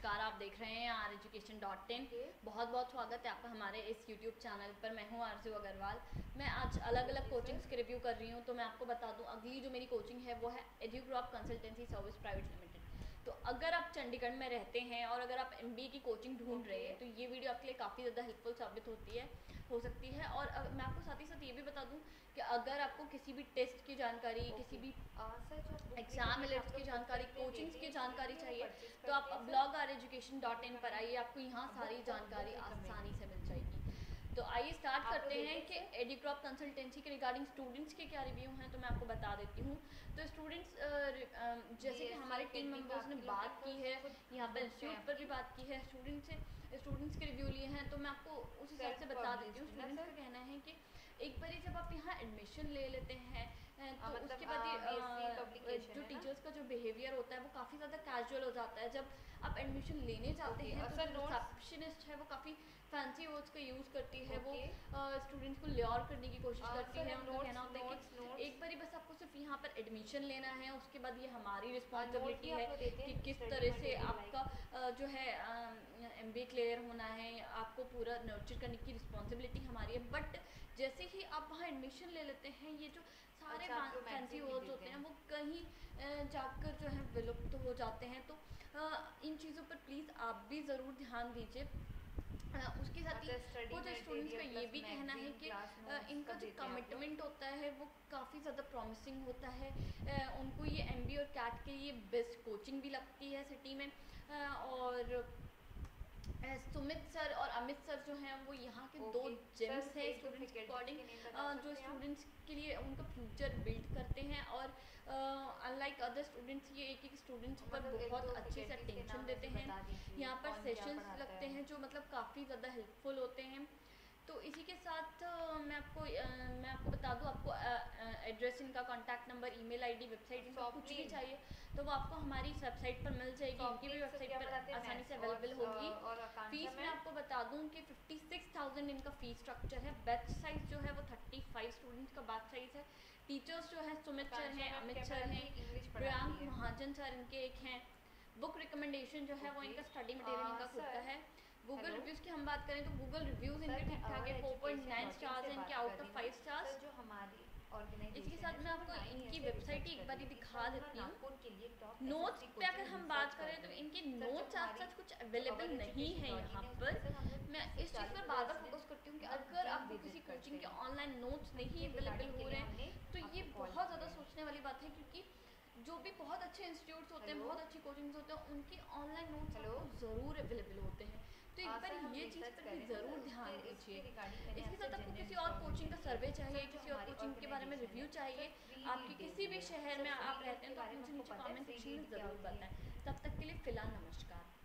नमस्कार, आप देख रहे हैं REducation.in। बहुत बहुत स्वागत है आपका हमारे इस YouTube चैनल पर। मैं हूं आरजू अग्रवाल। मैं आज अलग अलग कोचिंग्स के रिव्यू कर रही हूं। तो मैं आपको बता दूं, अगली जो मेरी कोचिंग है वो है Educrop consultancy service private limited. तो अगर आप चंडीगढ़ में रहते हैं और अगर आप MBA की कोचिंग ढूंढ रहे हैं तो ये वीडियो आपके लिए काफ़ी ज़्यादा हेल्पफुल साबित हो सकती है। और मैं आपको साथ ही साथ ये भी बता दूं कि अगर आपको किसी भी टेस्ट की जानकारी, किसी भी एग्जाम एलर्ट्स की जानकारी, कोचिंग्स की जानकारी चाहिए तो आप ब्लॉग REducation.in पर आइए, आपको यहाँ सारी जानकारी आसानी से मिल जाएगी। तो आइए स्टार्ट करते हैं कि एड्यूक्रॉप कंसल्टेंसी के रिगार्डिंग स्टूडेंट्स के क्या रिव्यू हैं। तो मैं आपको बता देती हूँ। तो स्टूडेंट्स जैसे कि हमारे टीम मेंबर्स ने बात की है, यहाँ पर इंस्टीट्यूट पर भी बात की है, स्टूडेंट्स के रिव्यू लिए हैं, तो मैं आपको उस हिसाब से बता देती हूँ। स्टूडेंट्स का कहना है कि एक बार जब आप यहाँ एडमिशन ले लेते हैं तो उसके बाद जो टीचर्स का जो बिहेवियर होता है वो काफ़ी ज़्यादा कैजुअल हो जाता है। जब आप एडमिशन लेने जाते हैं तो जो रिसेप्शनिस्ट है वो काफ़ी फैंसी वर्ड्स का यूज़ करती है, वो स्टूडेंट्स को ल्योर करने की कोशिश करती है। उनका कहना होता है कि एक बार बस आपको सिर्फ यहाँ पर एडमिशन लेना है, उसके बाद ये हमारी रिस्पॉन्सिबिलिटी है कि किस तरह से आपका जो है MBA क्लियर होना है, आपको पूरा नर्चर करने की रिस्पॉन्सिबिलिटी हमारी है। बट जैसे ही आप वहाँ एडमिशन ले लेते हैं, ये जो सारे फैंसी वर्ड्स होते हैं वो कहीं जाकर जो है विलुप्त हो जाते हैं। तो इन चीज़ों पर प्लीज़ आप भी ज़रूर ध्यान दीजिए। उसके साथ ही कुछ स्टूडेंट्स का ये भी कहना है कि इनका जो कमिटमेंट होता है वो काफ़ी ज़्यादा प्रॉमिसिंग होता है। उनको ये MBA और CAT के लिए बेस्ट कोचिंग भी लगती है सिटी में। और सुमित सर और अमित सर जो हैं वो यहाँ के दो जेम्स हैं स्टूडेंट्स के अकॉर्डिंग, जो स्टूडेंट्स के लिए उनका फ्यूचर बिल्ड करते हैं। और अनलाइक अदर स्टूडेंट्स ये एक स्टूडेंट्स पर बहुत अच्छे से अटेंशन देते हैं। यहाँ पर सेशंस लगते हैं जो मतलब काफ़ी ज़्यादा हेल्पफुल होते हैं। तो इसी के साथ मैं आपको बता दूं, आपको एड्रेस, इनका contact number, email ID, website, इनका कुछ भी चाहिए तो वो आपको हमारी इस वेबसाइट पर मिल जाएगी। इनकी भी वेबसाइट पर आसानी से अवेलेबल होगी। फीस मैं आपको बता दूं कि 56,000 इनका फीस स्ट्रक्चर है। बैच साइज जो है वो 35 स्टूडेंट्स का बैच साइज है। टीचर्स जो है सुमित सर हैं, अमित सर हैं, प्रियांक महाजन सर इनके एक हैं। बुक रिकमेंडेशन जो है वो इनका स्टडी मटेरियल इनका खुद का है। गूगल रिव्यूज़ की हम बात करें तो गूगल रिव्यूज़ इनके ठीक ठाक है, 4.9 स्टार्स हैं इनके आउट ऑफ 5 स्टार्स। जो हमारी इसके साथ मैं आपको इनकी वेबसाइट ही एक बार दिखा देती हूँ। नोट्स पे अगर हम बात करें तो इनके नोट्स आज सच कुछ अवेलेबल नहीं है यहाँ पर। मैं इस चीज़ पर बार बार फोकस करती हूँ कि अगर आपको किसी कोचिंग के ऑनलाइन नोट्स नहीं अवेलेबल हो रहे हैं तो ये बहुत ज़्यादा सोचने वाली बात है, क्योंकि जो भी बहुत अच्छे इंस्टीट्यूट्स होते हैं, बहुत अच्छी कोचिंग्स होते हैं, उनके ऑनलाइन नोट्स आपको ज़रूर अवेलेबल होते हैं। तो एक बार ये चीज़ पर भी ज़रूर ध्यान दीजिए। इसके साथ आपको किसी और कोचिंग का सर्वे चाहिए, किसी और कोचिंग के बारे में रिव्यू चाहिए, आपके किसी भी शहर में आप रहते हैं तो आप मुझे नीचे कमेंट सेक्शन में ज़रूर बताएं। तब तक के लिए फ़िलहाल नमस्कार।